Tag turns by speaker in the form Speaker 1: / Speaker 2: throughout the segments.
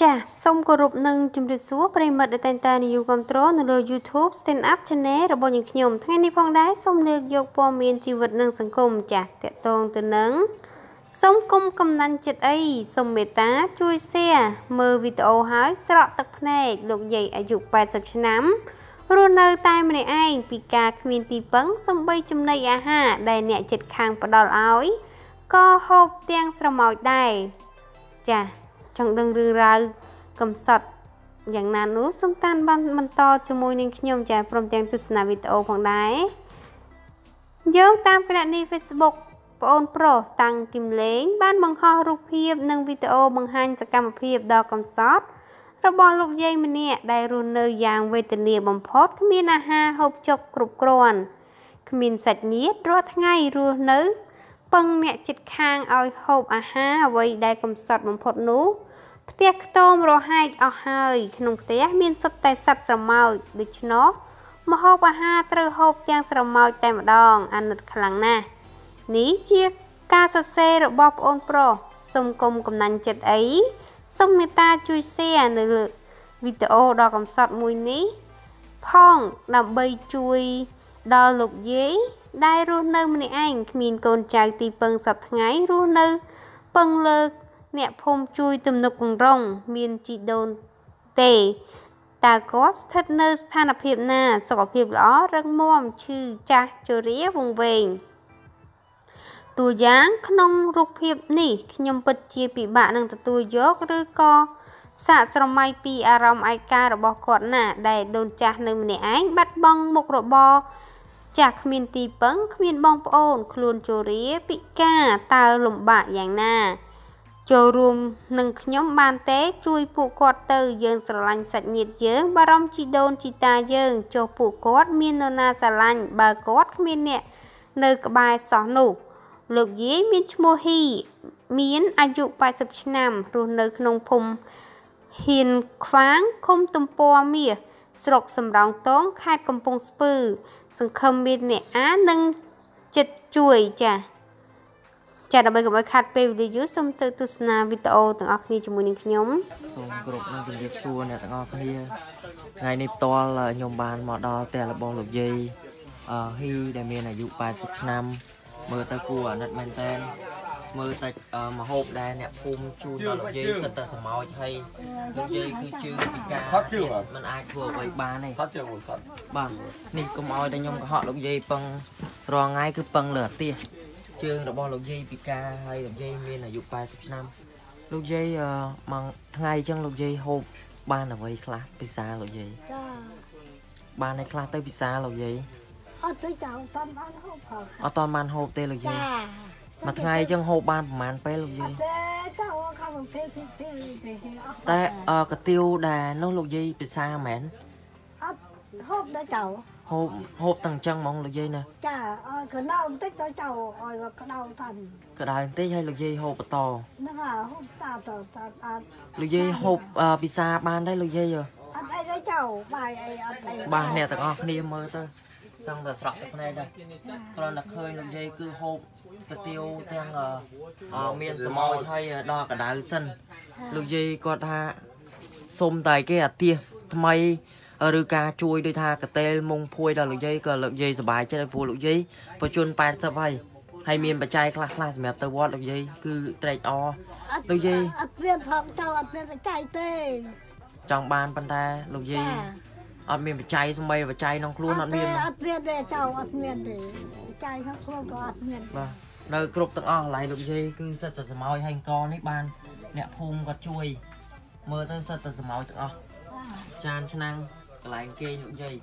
Speaker 1: ចាសូមគោរពនឹងជំរាបសួរប្រិយមិត្តដែលតែងតែនិយមគ្រប់គ្រងនៅលើ YouTube Stand Up Channel របស់យើងខ្ញុំថ្ងៃនេះផងដែរសូមលើកយកព័ត៌មានជីវិតនិងសង្គមចាស់តាក់ទងទៅនឹងសូមគុំកំណាញ់ចិត្តអីសូមមេត្តាជួយ share មើលវីដេអូហើយស្រក់ទឹកភ្នែកលោកយាយអាយុ80ឆ្នាំរស់នៅតែម្នាក់ឯងពីការគ្មានទីពឹងសំបីចំណីអាហារដែលអ្នកចិត្តខាងផ្ដល់ឲ្យក៏ហូបទាំងស្រមោចដែរចាចង់ដឹងរឿងរ៉ាវកំសត់យ៉ាងណានោះសូមតាមបានបន្តជាមួយនឹងខ្ញុំចាព្រមទាំងទស្សនាវីដេអូផងដែរយើងតាមគណនី Facebook ប្អូនប្រុសតាំងគឹមលេងបានបង្ហោះរូបភាពនិងវីដេអូបង្ហាញសកម្មភាពដ៏កំសត់របស់លោកយាយម្នាក់ដែលរស់នៅយ៉ាងវេទនាបំផុតគ្មានអាហារហូបចុកគ្រប់គ្រាន់គ្មានសាច់ញាតិរាល់ថ្ងៃរស់នៅពឹងអ្នកចិត្តខាងឲ្យហូបអាហារអ្វីដែលកំសត់បំផុតនោះផ្ទះខ្ទមរហែកអស់ហើយក្នុងផ្ទះមានសុទ្ធតែសត្វស្រមោចដូច្នោះម្ហូបអាហារត្រូវហូបទាំងស្រមោចតែម្ដងអាណិតខ្លាំងណាស់នេះជាការសរសេររបស់ប្អូនប្រុសសូមគុំកំណាញ់ចិត្តអីសូមមេត្តាជួយ share នៅលើវីដេអូដ៏កំសត់មួយនេះផងដើម្បីជួយដល់លោកយាយដែលរស់នៅម្នាក់ឯងគ្មានកូនចៅទីពឹងសប្តាហ៍ថ្ងៃរស់នៅពឹងលើអ្នកភូមិជួយទំនុកបង្រងមានជីដូនទេតើគាត់ស្ថិតនៅស្ថានភាពណាសុខភាពល្អរឹងមាំឈឺចាស់ជរាវង្វេងតួយ៉ាងក្នុងរូបភាពនេះខ្ញុំពិតជាពិបាកនឹងទទួលយកឬក៏សាកស្រមៃពីអារម្មណ៍ឯការបស់គាត់ណាដែលដូនចាស់នៅម្នាក់ឯងបាត់បង់មុខរបរចាស់គ្មានទីពឹងគ្មានបងប្អូនខ្លួនជរាពិការតើលំបាកយ៉ាងណាចូលរួមនឹងខ្ញុំបានទេជួយពួកគាត់ទៅយើងស្រឡាញ់សាច់ញាតិយើងបារម្ភជីដូនជីតាយើងចុះពួកគាត់មាននរណាស្រឡាញ់បើគាត់គ្មានអ្នកនៅក្បែរសោះនោះលោកយាយមានឈ្មោះហ៊ីមានអាយុ80ឆ្នាំរស់នៅក្នុងភូមិហ៊ានខ្វាងឃុំទំព័រមាសស្រុកសំរោងទងខេត្តកំពង់ស្ពឺសង្ឃឹមមានអ្នកអាននឹងចិត្តជួយចាដើម្បីកុំឲ្យខាត់ពេលវីដេអូសូមទៅទស្សនាវីដេអូទាំងអស់គ្នាជាមួយនឹងខ្ញុំ
Speaker 2: សូមគ្រប់នឹងជំរាបសួរអ្នកទាំងអស់គ្នាថ្ងៃនេះផ្ទាល់ខ្ញុំបានមកដល់ផ្ទះរបស់លោកយាយហ៊ីដែលមានអាយុ80ឆ្នាំមើលទៅគួរអាណិតមែនតើមើលតែមហូបដែលអ្នកភូមិជូនដល់លោកយាយសិតតែសម្ោចហើយលោកយាយគឺជើងពិការមិនអាចធ្វើអ្វីបានទេបាទនេះកុំឲ្យតែខ្ញុំកុហកលោកយាយពឹងរាល់ថ្ងៃគឺពឹងលើអាទិះជើងរបស់លោកយាយពិការហើយលោកយាយមានអាយុ80ឆ្នាំលោកយាយមួយថ្ងៃអញ្ចឹងលោកយាយហូបបានអ្វីខ្លះពិសាលោកយាយចាបានឲ្យខ្លះទៅពិសាលោកយាយអត់ទៅចៅអត់បានហូបផងអត់បានហូបទេលោកយាយមួយថ្ងៃអញ្ចឹងហូបបានប្រហែលពេលលោកយាយតែចៅខំពេលតែកាទៀវដែលនោះលោកយាយពិសាមែនអត់ហូបដល់ចៅហូបទាំងអញ្ចឹងហ្មងលោកយាយណាចាក្តៅបន្តិចទៅចៅឲ្យក្តៅតាន់ក្តៅបន្តិចឲ្យលោកយាយហូបបន្តហ្នឹងហ่าហូបតាអត់លោកយាយហូបពិសាបានដែរលោកយាយអត់អីទេចៅបាយអីអត់អីបាទអ្នកទាំងអស់គ្នាមើលទៅសឹងតែស្រក់ទឹកភ្នែកដែរគ្រាន់តែឃើញលោកយាយគឺហូបកាទៀវទាំងមានសម្ោចឲ្យដល់ក្តៅសិនលោកយាយគាត់ថាសុំតែគេអាទិះថ្មីឬការជួយដោយថាកតេលមុងភួយដល់លោកយាយក៏លោកយាយសប្បាយចិត្តព្រោះលោកយាយប្រជជន80ហើយមានបច្ច័យខ្លះសម្រាប់ទៅវត្តលោកយាយគឺត្រេកអរលោកយាយអត់មានផងចៅអត់មានបច្ច័យទេចង់បានប៉ុន្តែលោកយាយអត់មានបច្ច័យសំបីបច្ច័យក្នុងខ្លួនអត់មានទេចៅអត់មានទេបច្ច័យក្នុងខ្លួនក៏អត់មានបាទនៅគ្រប់ទាំងអស់កន្លែងលោកយាយគឺសិតតែសម្ោចហើយកនេះបានអ្នកភូមិគាត់ជួយមើលទៅសិតតែសម្ោចទាំងអស់ចានឆ្នាំងកន្លែងគេលោកយាយ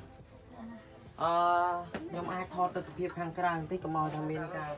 Speaker 2: ខ្ញុំអាចថតទស្សនវិជ្ជាខាងក្រៅបន្តិចកុំឲ្យថាមានការ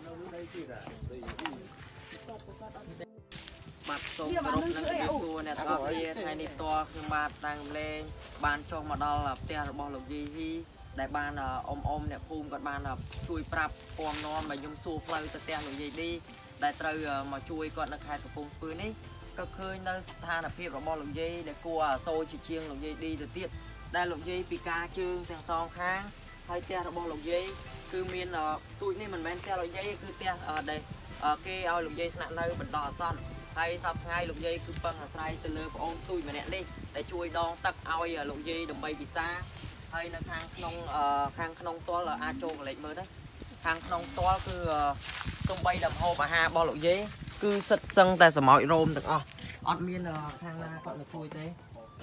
Speaker 2: បាទសូមគោរពនឹងជំរាបសួរអ្នកទាំងអស់គ្នាថ្ងៃនេះផ្ទាល់ខ្ញុំបាទតាំងលេងបានចុះមកដល់ផ្ទះរបស់លោកយាយហ៊ីដែលបានអ៊ំអ្នកភូមិគាត់បានជួយប្រាប់ពំនាំឲ្យខ្ញុំសួរផ្លូវទៅផ្ទះលោកយាយឌីដែលត្រូវមកជួយគាត់នៅខេត្តកំពង់ស្ពឺនេះក៏ឃើញនៅស្ថានភាពរបស់លោកយាយដែលគួរអាសូរជាងលោកយាយឌីទៅទៀតដែលលោកយាយពិការជើងទាំងសងខាងហើយផ្ទះរបស់លោកយាយគឺមានទូចនេះមិនមែនផ្ទះលោកយាយគឺផ្ទះដែលគេឲ្យលោកយាយស្នាក់នៅបណ្ដោះអាសន្នហើយសប្តាហ៍លោកយាយគឺពឹងអាស្រ័យទៅលើបងអូនទួយម្នាក់នេះដែលជួយដងទឹកឲ្យលោកយាយដើម្បីពិសាហើយនៅខាងក្នុងផ្ទាល់អាចចូលកលេចមើលទៅខាងក្នុងផ្ទាល់គឺសំបីដល់ហូបអាហាររបស់លោកយាយគឺសិតសឹងតែសម្ោចរោមទាំងអស់អត់មានខាងណាគាត់មកជួយទេ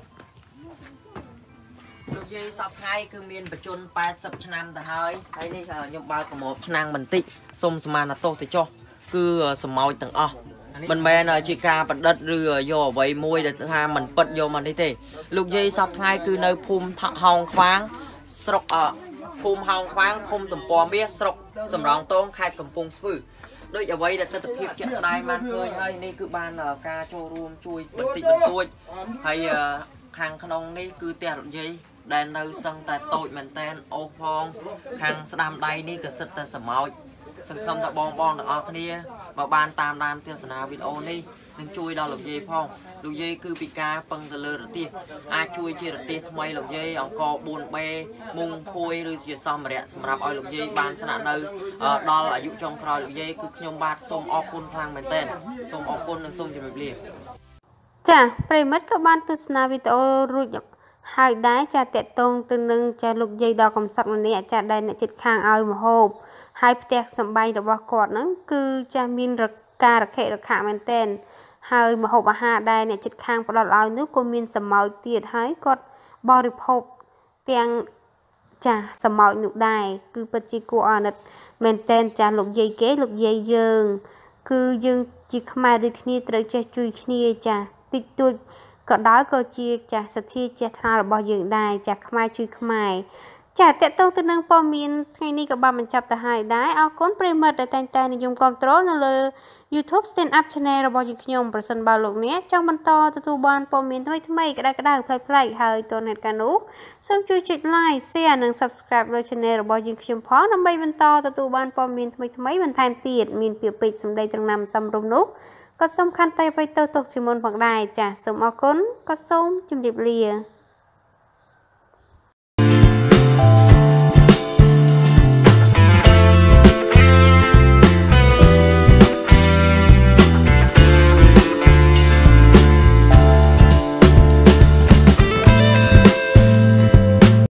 Speaker 2: លោកយាយសប្តាហ៍គឺមានបច្ចុប្បន្ន80ឆ្នាំទៅហើយនេះខ្ញុំបើកប្រមូលឆ្នាំងបន្តិចសុំសមានទោសទៅចុះគឺសម្ោចទាំងអស់មិនមែនជាការបណ្ឌិតឬយកអ្វីមួយដែលថាមិនពិតយកមកនេះទេលោកយាយសប្តាហ៍គឺនៅភូមិហោងខ្វាងស្រុកភូមិហោងខ្វាងឃុំទំព័រមាសស្រុកសំរោងទងខេត្តកំពង់ស្ពឺដូចអ្វីដែលទស្សនភាពជាក់ស្ដែងបានឃើញហើយនេះគឺបានការចូលរួមជួយបន្តិចបន្តួចហើយខាងក្នុងនេះគឺផ្ទះលោកយាយដែលនៅសឹងតែតូចមែនតែនអូសផងខាងស្ដាំដៃនេះក៏សិតតែសម្ោចសង្ឃឹមថាបងទាំងអស់គ្នាបើបានតាមដានទស្សនាវីដេអូនេះនឹងជួយដល់លោកយាយផងលោកយាយគឺពិការពឹងទៅលើរទេសអាចជួយជារទេសថ្មីលោកយាយអង្គរ 4B មុងភួយឬជាសម្ភារៈសម្រាប់ឲ្យលោកយាយបានស្នាក់នៅដល់អាយុចុងក្រោយលោកយាយគឺខ្ញុំបាទសូមអរគុណខ្លាំងមែនទែនសូមអរគុណនិងសូមជម្រាបលា
Speaker 1: ចាប្រិមិត្តក៏បានទស្សនាវីដេអូរួចហើយដែរចាតកតងទៅនឹងចាលោកយាយដល់កំសត់ម្នាក់ចាដែលអ្នកចិត្តខាងឲ្យមហូបហើយផ្ទះសម្បែងរបស់គាត់ហ្នឹងគឺចាមានការរខិរខៈមែនតែនហើយមហូបអាហារដែលអ្នកចិត្តខាងផ្ដល់ឲ្យនោះក៏មានសម្ោចទៀតហើយគាត់បរិភោគទាំងចាសម្ោចនោះដែរគឺពិតជាគួរអាណិតមែនតែនចាលោកយាយគេលោកយាយយើងគឺយើងជាខ្មែរដូចគ្នាត្រូវចេះជួយគ្នាចាតិចតួចក៏ដោយក៏ជាចាសទ្ធាចេះថ្នារបស់យើងដែរចាខ្មែរជួយខ្មែរចាតកតងទៅនឹងព័ត៌មានថ្ងៃនេះក៏បានបញ្ចប់ទៅហើយដែរអរគុណប្រិមត្តដែលតែងតែនិយមគាំទ្រនៅលើ YouTube Stand Up Channel របស់យើងខ្ញុំប្រសិនបើលោកអ្នកចង់បន្តទទួលបានព័ត៌មានថ្មីៗក្តៅៗប្លែកៗហើយតើអ្នកកានោះសូមជួយចុច Like Share និង Subscribe លើ Channel របស់យើងខ្ញុំផងដើម្បីបន្តទទួលបានព័ត៌មានថ្មីៗបន្ថែមទៀតមានពាក្យពេចន៍សម្ដីទាំងណាំសំរុំនោះក៏សំខាន់តែអ្វីទៅទុកជាមុនផងដែរចាសសូមអរគុណក៏សូមជម្រាបលា